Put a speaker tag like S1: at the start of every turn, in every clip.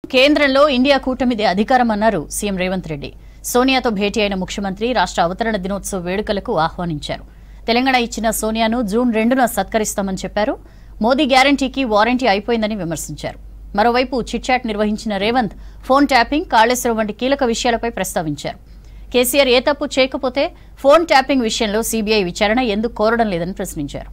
S1: కేంద్రంలో ఇండియా కూటమిదే అధికారం అన్నారు సీఎం రేవంత్ రెడ్డి. సోనియాతో భేటీ అయిన ముఖ్యమంత్రి రాష్ట్ర అవతరణ దినోత్సవ వేడుకలకు ఆహ్వానించారు. తెలంగాణ ఇచ్చిన సోనియాను జూన్ 2న సత్కరిస్తామని చెప్పారు. మోదీ గ్యారంటీకి వారంటీ అయిపోయిందని విమర్శించారు. మరోవైపు చిట్చాట్ నిర్వహించిన రేవంత్ ఫోన్ ట్యాపింగ్, కాళేశ్వరం వంటి కీలక విషయాలపై ప్రస్తావించారు. కేసీఆర్ ఏ తప్పు చేయకపోతే ఫోన్ ట్యాపింగ్ విషయంలో సీబీఐ విచారణ ఎందుకు కోరడం లేదని ప్రశ్నించారు.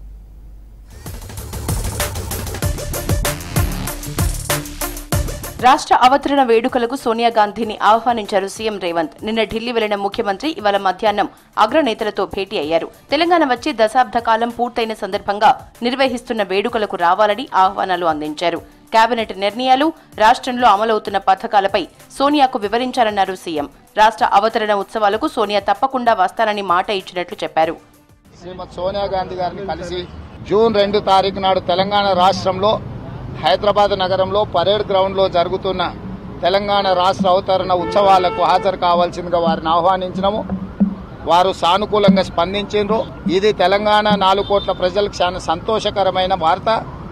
S2: రాష్ట్ర అవతరణ వేడుకలకు సోనియా గాంధీని ఆహ్వానించారు సీఎం రేవంత్. నిన్న ఢిల్లీ వెళ్లిన ముఖ్యమంత్రి ఇవాళ మధ్యాహ్నం అగ్రనేతలతో భేటీ అయ్యారు. తెలంగాణ వచ్చి దశాబ్ద కాలం పూర్తయిన సందర్భంగా నిర్వహిస్తున్న వేడుకలకు రావాలని ఆహ్వానాలు అందించారు. కేబినెట్ నిర్ణయాలు, రాష్ట్రంలో అమలవుతున్న పథకాలపై సోనియాకు వివరించారన్నారు సీఎం. రాష్ట్ర అవతరణ ఉత్సవాలకు సోనియా తప్పకుండా వస్తానని మాట ఇచ్చినట్లు చెప్పారు.
S3: శ్రీమతి సోనియా గాంధీ గారిని కలిసి జూన్ 2 తారీఖు నాడు తెలంగాణ రాష్ట్రంలో హైదరాబాద్ నగరంలో పరేడ్ గ్రౌండ్ లో జరుగుతున్న తెలంగాణ రాష్ట్ర అవతరణ ఉత్సవాలకు హాజరు కావాల్సిందిగా వారిని ఆహ్వానించినాము. వారు సానుకూలంగా స్పందించారు. ఇది తెలంగాణ 4 కోట్ల ప్రజలకు చాలా సంతోషకరమైన వార్త.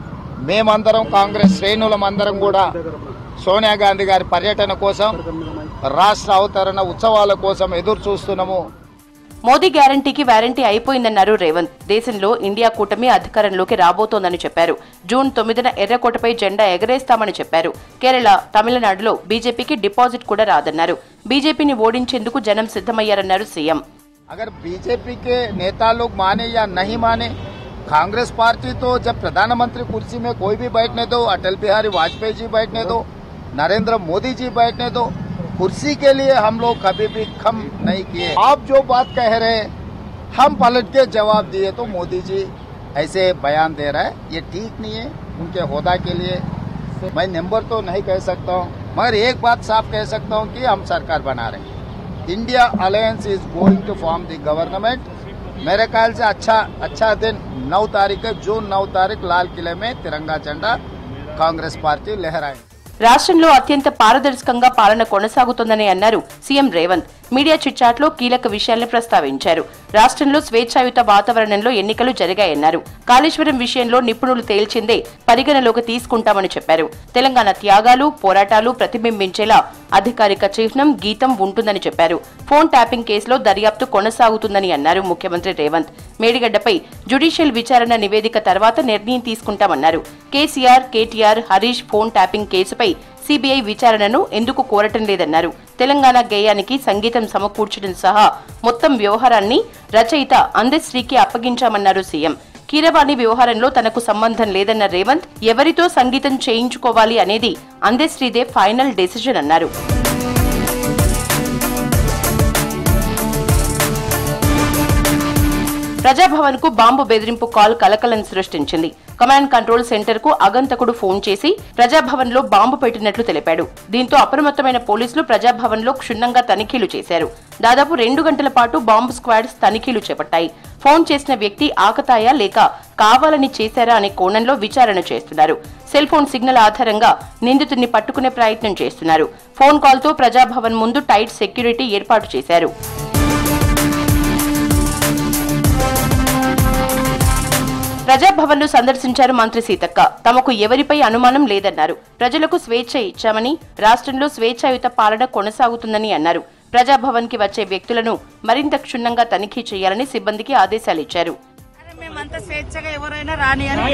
S3: మేమందరం కాంగ్రెస్ శ్రేణులమందరం కూడా సోనియా గాంధీ గారి పర్యటన కోసం, రాష్ట్ర అవతరణ ఉత్సవాల కోసం ఎదురు చూస్తున్నాము.
S2: మోదీ గ్యారంటీకి వారంటీ అయిపోయిందన్నారు రేవంత్. దేశంలో ఇండియా కూటమి అధికారంలోకి రాబోతోందని చెప్పారు. జూన్ 9న ఎర్రకోటపై జెండా ఎగరేస్తామని చెప్పారు. కేరళ, తమిళనాడులో బీజేపీకి డిపాజిట్ కూడా రాదన్నారు. బీజేపీని ఓడించేందుకు జనం సిద్ధమయ్యారన్నారు సీఎం.
S3: अगर बीजेपी के नेता लोग माने या नहीं माने, कांग्रेस पार्टी तो जब प्रधानमंत्री कुर्सी में कोई भी बैठने दो, अटल बिहारी वाजपेयी जी बैठने दो, नरेंद्र मोदी जी बैठने दो, कुर्सी के लिए हम लोग कभी भी कम नहीं किए. आप जो बात कह रहे हैं हम पलट के जवाब दिए तो मोदी जी ऐसे बयान दे रहा है, ये ठीक नहीं है. उनके होदा के लिए मैं नंबर तो नहीं कह सकता हूँ, मगर एक बात साफ कह सकता हूँ कि हम सरकार बना रहे हैं. India alliance is going to form the government. मेरे ख्याल से अच्छा दिन 9 तारीख है. जून 9 तारीख लाल किले में तिरंगा झंडा कांग्रेस पार्टी लहराएगी.
S2: రాష్ట్రంలో అత్యంత పారదర్శకంగా పాలన కొనసాగుతోందని అన్నారు సీఎం రేవంత్. మీడియా చిట్చాట్లో కీలక విషయాలను ప్రస్తావించారు. రాష్ట్రంలో స్వేచ్ఛాయుత వాతావరణంలో ఎన్నికలు జరిగాయన్నారు. కాళేశ్వరం విషయంలో నిపుణులు తేల్చిందే పరిగణలోకి తీసుకుంటామని చెప్పారు. తెలంగాణ త్యాగాలు, పోరాటాలు ప్రతిబింబించేలా అధికారిక చిహ్నం, గీతం ఉంటుందని చెప్పారు. ఫోన్ ట్యాపింగ్ కేసులో దర్యాప్తు కొనసాగుతుందని అన్నారు ముఖ్యమంత్రి రేవంత్. మేడిగడ్డపై జ్యుడిషియల్ విచారణ నివేదిక తర్వాత నిర్ణయం తీసుకుంటామన్నారు. కేసీఆర్, కేటీఆర్, హరీష్ ఫోన్ ట్యాపింగ్ కేసుపై సీబీఐ విచారణను ఎందుకు కోరటం లేదన్నారు. తెలంగాణ గేయానికి సంగీతం సమకూర్చడం సహా మొత్తం వ్యవహారాన్ని రచయిత అందశ్రీకి అప్పగించామన్నారు సీఎం. కీరవాణి వ్యవహారంలో తనకు సంబంధం లేదన్న రేవంత్, ఎవరితో సంగీతం చేయించుకోవాలి అనేది అందశ్రీదే ఫైనల్ డెసిజన్ అన్నారు. ప్రజాభవన్ కు బాంబు బెదిరింపు కాల్ కలకలం సృష్టించింది. కమాండ్ కంట్రోల్ సెంటర్ కు అగంతకుడు ఫోన్ చేసి ప్రజాభవన్ లో బాంబు పెట్టినట్లు తెలిపాడు. దీంతో అప్రమత్తమైన పోలీసులు ప్రజాభవన్ లో క్షుణ్ణంగా తనిఖీలు చేశారు. దాదాపు 2 గంటల పాటు బాంబు స్క్వాడ్స్ తనిఖీలు చేపట్టాయి. ఫోన్ చేసిన వ్యక్తి ఆకతాయా లేక కావాలని చేశారా అనే కోణంలో విచారణ చేస్తున్నారు. సెల్ ఫోన్ సిగ్నల్ ఆధారంగా నిందితుడిని పట్టుకునే ప్రయత్నం చేస్తున్నారు. ఫోన్ కాల్ తో ప్రజాభవన్ ముందు టైట్ సెక్యూరిటీ ఏర్పాటు చేశారు. ప్రజాభవన్ ను సందర్శించారు మంత్రి సీతక్క. తమకు ఎవరిపై అనుమానం లేదన్నారు. ప్రజలకు స్వేచ్ఛ ఇచ్చామని, రాష్ట్రంలో స్వేచ్ఛాయుత పాలన కొనసాగుతుందని అన్నారు. ప్రజాభవన్ కి వచ్చే వ్యక్తులను మరింత క్షుణ్ణంగా తనిఖీ చేయాలని సిబ్బందికి ఆదేశాలిచ్చారు.
S4: మేమంతా స్వేచ్ఛగా ఎవరైనా రాని అని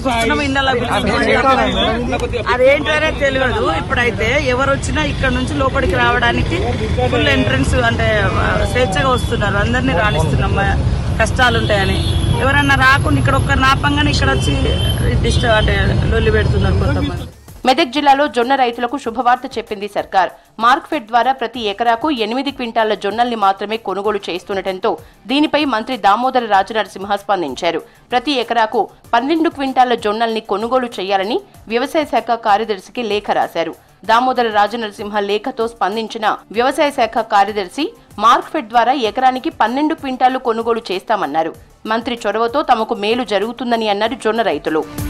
S4: అదేంటనే తెలియదు. ఇప్పుడైతే ఎవరు వచ్చినా ఇక్కడ నుంచి లోపలికి రావడానికి ఫుల్ ఎంట్రన్స్, అంటే స్వేచ్ఛగా వస్తున్నారు. అందరినీ రాణిస్తున్నాం, కష్టాలుంటాయని. ఎవరన్నా రాకుండా ఇక్కడ ఒక్కరు నాపంగానే ఇక్కడ వచ్చి డిస్టర్బ్, అంటే లొల్లి పెడుతున్నారు కొంతమంది.
S2: మెదక్ జిల్లాలో జొన్న రైతులకు శుభవార్త చెప్పింది సర్కార్. మార్క్ఫెడ్ ద్వారా ప్రతి ఎకరాకు 8 క్వింటాళ్ల జొన్నల్ని మాత్రమే కొనుగోలు చేస్తుండటంతో దీనిపై మంత్రి దామోదర రాజనరసింహ స్పందించారు. ప్రతి ఎకరాకు 12 క్వింటాళ్ల జొన్నల్ని కొనుగోలు చేయాలని వ్యవసాయ శాఖ కార్యదర్శికి లేఖ రాశారు. దామోదర రాజనరసింహ లేఖతో స్పందించిన వ్యవసాయ శాఖ కార్యదర్శి మార్క్ఫెడ్ ద్వారా ఎకరానికి 12 క్వింటాళ్లు కొనుగోలు చేస్తామన్నారు. మంత్రి చొరవతో తమకు మేలు జరుగుతుందని అన్నారు జొన్న రైతులు.